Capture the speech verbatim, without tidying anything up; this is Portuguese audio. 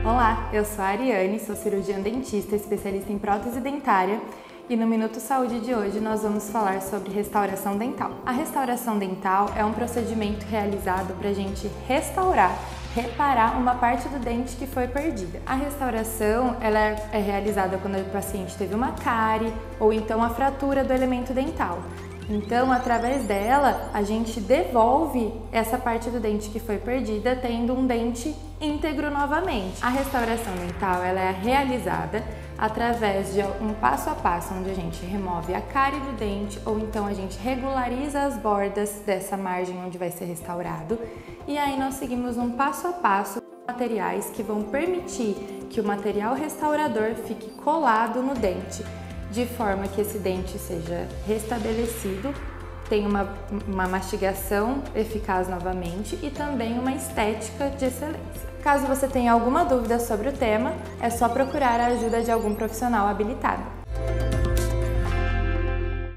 Olá, eu sou a Ariane, sou cirurgiã dentista, especialista em prótese dentária, e no Minuto Saúde de hoje nós vamos falar sobre restauração dental. A restauração dental é um procedimento realizado para a gente restaurar, reparar uma parte do dente que foi perdida. A restauração ela é realizada quando o paciente teve uma cárie ou então a fratura do elemento dental. Então, através dela, a gente devolve essa parte do dente que foi perdida, tendo um dente íntegro novamente. A restauração dental ela é realizada através de um passo a passo, onde a gente remove a cárie do dente ou então a gente regulariza as bordas dessa margem onde vai ser restaurado. E aí nós seguimos um passo a passo com materiais que vão permitir que o material restaurador fique colado no dente, de forma que esse dente seja restabelecido, tenha uma, uma mastigação eficaz novamente e também uma estética de excelência. Caso você tenha alguma dúvida sobre o tema, é só procurar a ajuda de algum profissional habilitado.